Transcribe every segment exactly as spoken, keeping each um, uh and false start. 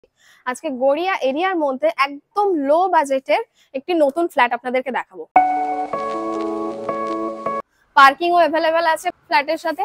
আজকে গড়িয়া এরিয়ার মধ্যে একদম লো বাজেটের একটি নতুন ফ্ল্যাট আপনাদেরকে দেখাবো। পার্কিংও অ্যাভেলেবেল আছে ফ্ল্যাটের সাথে।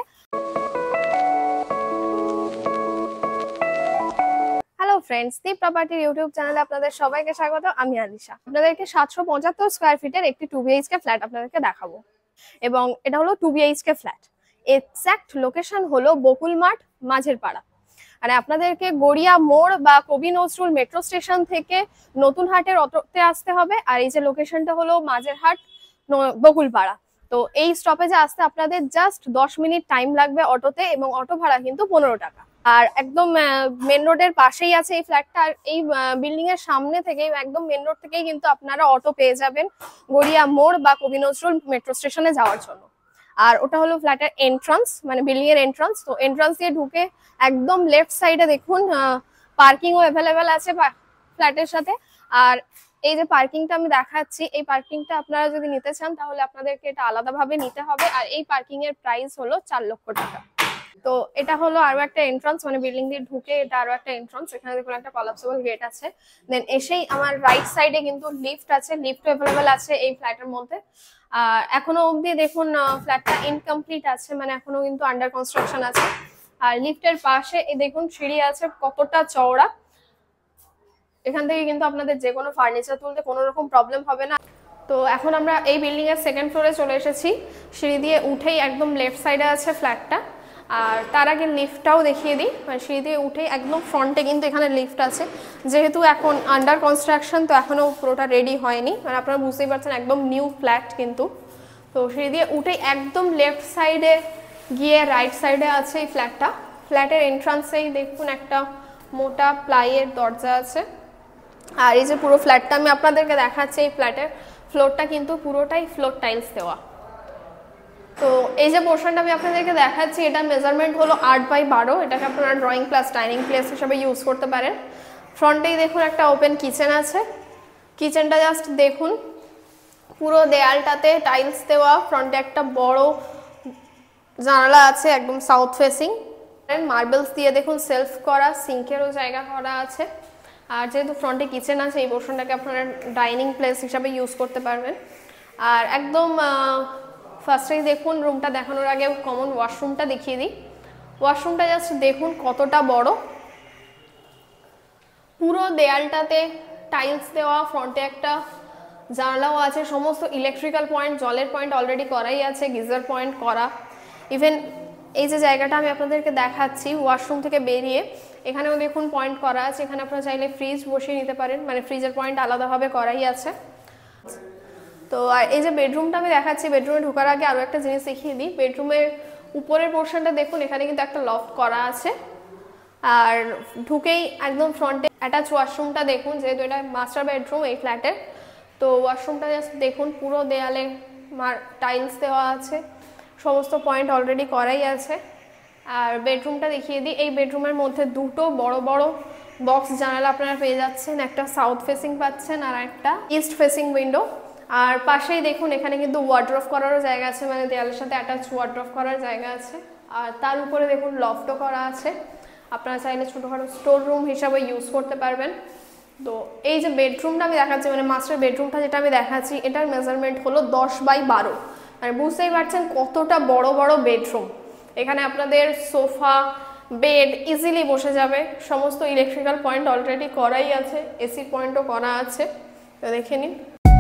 হ্যালো ফ্রেন্ডস, দি প্রপার্টির ইউটিউব চ্যানেলে আপনাদের সবাইকে স্বাগত। আমি আলিশা। আপনাদেরকে সাতশো পঁচাত্তর স্কোয়ার ফিটের একটি টু বিএইচকে ফ্ল্যাট আপনাদেরকে দেখাবো, এবং এটা হলো টু বিএইচকে ফ্ল্যাট। এক্সাক্ট লোকেশন হলো বকুল মাঠ, মাঝের পাড়া। মানে আপনাদেরকে গড়িয়া মোড় বা কবি নজরুল মেট্রো স্টেশন থেকে নতুন হাটের অটোতে আসতে হবে। আর এই যে লোকেশনটা হলো মাঝের হাট, বকুলপাড়া। তো এই স্টপেজে আসতে আপনাদের জাস্ট দশ মিনিট টাইম লাগবে অটোতে, এবং অটো ভাড়া কিন্তু পনেরো টাকা। আর একদম মেন রোডের পাশেই আছে এই ফ্ল্যাটটা। আর এই বিল্ডিং এর সামনে থেকে একদম মেন রোড থেকেই কিন্তু আপনারা অটো পেয়ে যাবেন গড়িয়া মোড় বা কবি নজরুল মেট্রো স্টেশনে যাওয়ার জন্য। আর ওটা হলো ফ্ল্যাটের এন্ট্রান্স, মানে বিল্ডিং এর এন্ট্রান্স। তো এন্ট্রান্স দিয়ে ঢুকে একদম লেফট সাইডে দেখুন পার্কিংও অ্যাভেলেবেল আছে ফ্ল্যাটের সাথে। আর এই যে পার্কিংটা আমি দেখাচ্ছি, এই পার্কিংটা আপনারা যদি নিতে চান তাহলে আপনাদেরকে এটা আলাদাভাবে নিতে হবে। আর এই পার্কিং এর প্রাইস হলো চার লক্ষ টাকা। তো এটা হলো আরো একটা এন্ট্রান্স, মানে বিল্ডিং দিয়ে ঢুকে এটা আরো একটা এন্ট্রান্স। এখানে দেখুন একটা কলাপসেবল গেট আছে। দেন এসেই আমার রাইট সাইডে কিন্তু লিফট আছে, লিফট অ্যাভেলেবেল আছে এই ফ্ল্যাটের মধ্যে। আর এখনো অবধি দেখুন ফ্ল্যাটটা ইনকমপ্লিট আছে, মানে এখনো কিন্তু আন্ডার কনস্ট্রাকশন আছে। আর লিফটের পাশে এই দেখুন সিঁড়ি আছে কতটা চওড়া। এখান থেকে কিন্তু আপনাদের যে কোনো ফার্নিচার তুলতে কোনো রকম প্রবলেম হবে না। তো এখন আমরা এই বিল্ডিং এর সেকেন্ড ফ্লোরে চলে এসেছি। সিঁড়ি দিয়ে উঠেই একদম লেফট সাইডে আছে ফ্ল্যাটটা। আর তার আগে লিফটটাও দেখিয়ে দিই। মানে সিঁড়ি দিয়ে উঠেই একদম ফ্রন্টে কিন্তু এখানে লিফট আছে। যেহেতু এখন আন্ডার কনস্ট্রাকশন, তো এখনো পুরোটা রেডি হয়নি, মানে আপনারা বুঝতেই পারছেন একদম নিউ ফ্ল্যাট কিন্তু। তো সিঁড়ি দিয়ে উঠেই একদম লেফট সাইডে গিয়ে রাইট সাইডে আছে এই ফ্ল্যাটটা। ফ্ল্যাটের এন্ট্রান্সেই দেখুন একটা মোটা প্লাইয়ের দরজা আছে। আর এই যে পুরো ফ্ল্যাটটা আমি আপনাদেরকে দেখাচ্ছি, এই ফ্ল্যাটের ফ্লোরটা কিন্তু পুরোটাই ফ্লোর টাইলস দেওয়া। তো এই যে পোর্শনটা আমি আপনাদেরকে দেখাচ্ছি, এটা মেজারমেন্ট হলো আট বাই বারো। এটাকে আপনারা ড্রয়িং প্লাস ডাইনিং প্লেস হিসাবে ইউজ করতে পারেন। ফ্রন্টেই দেখুন একটা ওপেন কিচেন আছে। কিচেনটা জাস্ট দেখুন, পুরো দেয়ালটাতে টাইলস দেওয়া। ফ্রন্টে একটা বড় জানালা আছে একদম সাউথ ফেসিং। মার্বেলস দিয়ে দেখুন সেলফ করা, সিঙ্কেরও জায়গা করা আছে। আর যেহেতু ফ্রন্টে কিচেন আছে, এই পোর্শনটাকে আপনারা ডাইনিং প্লেস হিসাবে ইউজ করতে পারবেন। আর একদম ফার্স্টেই দেখুন রুমটা দেখানোর আগে কমন ওয়াশরুমটা দেখিয়ে দিই। ওয়াশরুমটা জাস্ট দেখুন কতটা বড়। পুরো দেয়ালটাতে টাইলস দেওয়া, ফ্রন্টে একটা জানলাও আছে। সমস্ত ইলেকট্রিক্যাল পয়েন্ট, জলের পয়েন্ট অলরেডি করাই আছে, গিজার পয়েন্ট করা। ইভেন এই যে জায়গাটা আমি আপনাদেরকে দেখাচ্ছি ওয়াশরুম থেকে বেরিয়ে, এখানেও দেখুন পয়েন্ট করা আছে। এখানে আপনারা চাইলে ফ্রিজ বসিয়ে নিতে পারেন, মানে ফ্রিজের পয়েন্ট আলাদাভাবে করাই আছে। তো আর এই যে বেডরুমটা আমি দেখাচ্ছি, বেডরুমে ঢোকার আগে আরও একটা জিনিস দেখিয়ে দিই। বেডরুমের উপরের পোর্শনটা দেখুন, এখানে কিন্তু একটা লফট করা আছে। আর ঢুকেই একদম ফ্রন্টে অ্যাটাচ ওয়াশরুমটা দেখুন, যেহেতু এটা মাস্টার বেডরুম এই ফ্ল্যাটের। তো ওয়াশরুমটা জাস্ট দেখুন, পুরো দেয়ালে টাইলস দেওয়া আছে, সমস্ত পয়েন্ট অলরেডি করাই আছে। আর বেডরুমটা দেখিয়ে দিই। এই বেডরুমের মধ্যে দুটো বড় বড় বক্স জানালা আপনারা পেয়ে যাচ্ছেন। একটা সাউথ ফেসিং পাচ্ছেন আর একটা ইস্ট ফেসিং উইন্ডো। আর পাশেই দেখুন এখানে কিন্তু ওয়ার্ড্রপ করারও জায়গা আছে, মানে দেয়ালের সাথে অ্যাটাচ ওয়ার্ড্রপ করার জায়গা আছে। আর তার উপরে দেখুন লফটও করা আছে, আপনারা চাইলে ছোটোখাটো স্টোর রুম হিসাবে ইউজ করতে পারবেন। তো এই যে বেডরুমটা আমি দেখাচ্ছি, মানে মাস্টার বেডরুমটা যেটা আমি দেখাচ্ছি, এটার মেজারমেন্ট হলো দশ বাই বারো। মানে বুঝতেই পারছেন কতটা বড় বড় বেডরুম। এখানে আপনাদের সোফা, বেড ইজিলি বসে যাবে। সমস্ত ইলেকট্রিক্যাল পয়েন্ট অলরেডি করাই আছে, এসি পয়েন্টও করা আছে। তো দেখে নিন।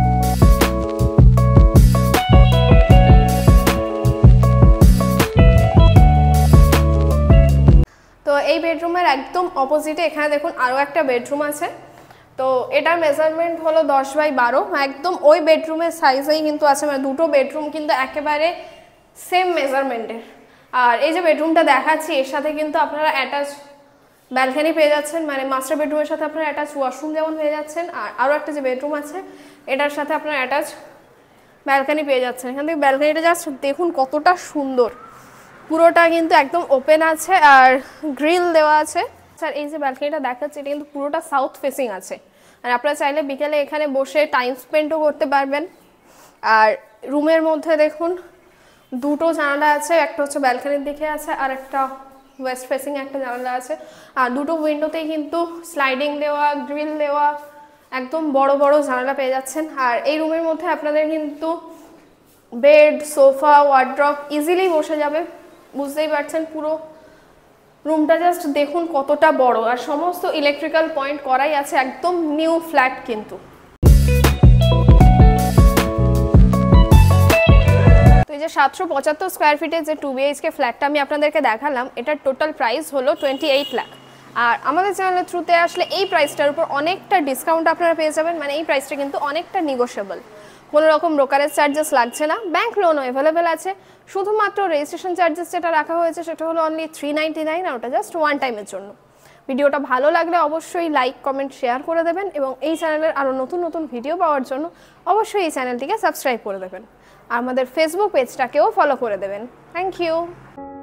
তো এই বেডরুমের একদম অপোজিটে এখানে দেখুন আরও একটা বেডরুম আছে। তো এটার মেজারমেন্ট হলো দশ বাই বারো, একদম ওই বেডরুমের সাইজেই কিন্তু আছে। মানে দুটো বেডরুম কিন্তু একেবারে সেম মেজারমেন্টের। আর এই যে বেডরুমটা দেখাচ্ছি, এর সাথে কিন্তু আপনারা অ্যাটাচ ব্যালকনি পেয়ে যাচ্ছেন। মানে মাস্টার বেডরুমের সাথে আপনারা অ্যাটাচ ওয়াশরুম যেমন পেয়ে যাচ্ছেন, আর আরও একটা যে বেডরুম আছে এটার সাথে আপনারা অ্যাটাচ ব্যালকনি পেয়ে যাচ্ছেন। এখান থেকে ব্যালকনিটা জাস্ট দেখুন কতটা সুন্দর। পুরোটা কিন্তু একদম ওপেন আছে আর গ্রিল দেওয়া আছে। স্যার এই যে ব্যালকনিটা দেখাচ্ছে, এটা কিন্তু পুরোটা সাউথ ফেসিং আছে। আর আপনারা চাইলে বিকেলে এখানে বসে টাইম স্পেন্ডও করতে পারবেন। আর রুমের মধ্যে দেখুন দুটো জানালা আছে, একটা হচ্ছে ব্যালকনির দিকে আছে আর একটা ওয়েস্ট ফেসিং একটা জানালা আছে, আর দুটো উইন্ডোতেই কিন্তু স্লাইডিং দেওয়া, গ্রিল দেওয়া, একদম বড় বড় জানালা পেয়ে যাচ্ছেন। আর এই রুমের মধ্যে আপনাদের কিন্তু বেড, সোফা, ওয়ার্ড্রপ ইজিলি বসে যাবে। বুঝতেই পারছেন পুরো রুমটা জাস্ট দেখুন কতটা বড়, আর সমস্ত ইলেকট্রিক্যাল পয়েন্ট করাই আছে, একদম নিউ ফ্ল্যাট কিন্তু। তো এই যে সাতশো পঁচাত্তর স্কোয়ার ফিটের যে টু বিএইচকে ফ্ল্যাটটা আমি আপনাদেরকে দেখালাম, এটার টোটাল প্রাইস হলো টোয়েন্টি এইট লাখ। আর আমাদের চ্যানেলের থ্রুতে আসলে এই প্রাইসটার উপর অনেকটা ডিসকাউন্ট আপনারা পেয়ে যাবেন, মানে এই প্রাইসটা কিন্তু অনেকটা নিগোশিয়েবল, কোনো রকম ব্রোকারেজ চার্জেস লাগছে না, ব্যাংক লোনও অ্যাভেলেবেল আছে। শুধুমাত্র রেজিস্ট্রেশন চার্জেস যেটা রাখা হয়েছে সেটা হলো অনলি থ্রি নাইনটি নাইন, আর ওটা জাস্ট ওয়ান টাইমের জন্য। ভিডিওটা ভালো লাগলে অবশ্যই লাইক, কমেন্ট, শেয়ার করে দেবেন, এবং এই চ্যানেলের আরও নতুন নতুন ভিডিও পাওয়ার জন্য অবশ্যই এই চ্যানেলটিকে সাবস্ক্রাইব করে দেবেন, আর আমাদের ফেসবুক পেজটাকেও ফলো করে দেবেন। Thank you.